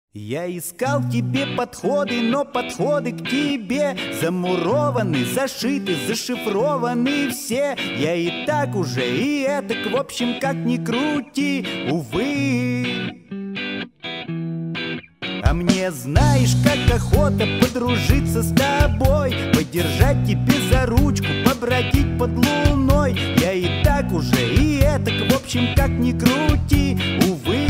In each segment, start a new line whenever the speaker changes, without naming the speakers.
Я искал тебе подходы, но подходы к тебе замурованы, зашиты, зашифрованы все. Я и так уже, и этак, в общем, как ни крути, увы. А мне, знаешь, как охота подружиться с тобой, подержать тебе за ручку, побродить под луной. Я и так уже, и этак, в общем, как ни крути, увы.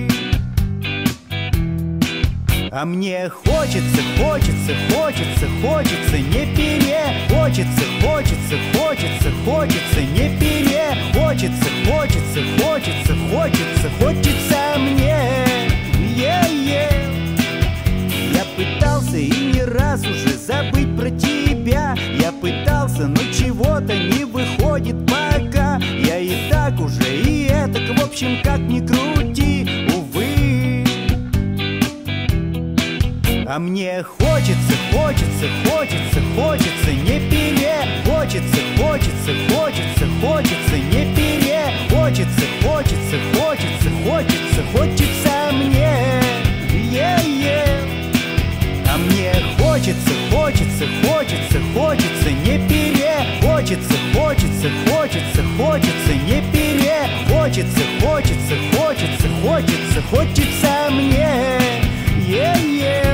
А мне хочется, хочется, хочется, хочется не хочется, хочется, хочется, хочется не хочется, хочется, хочется, хочется, хочется мне. Я пытался и не раз уже забыть про тебя. Я пытался, но чего-то не выходит пока. Я и так уже, и этак, в общем, как ни крути, увы. А мне хочется, хочется, хочется, хочется не хочется, хочется, хочется, хочется не хочется, хочется, хочется, хочется, хочется мне. А мне хочется, хочется, хочется, хочется не хочется, хочется, хочется, хочется не хочется, хочется, хочется, хочется, хочется мне.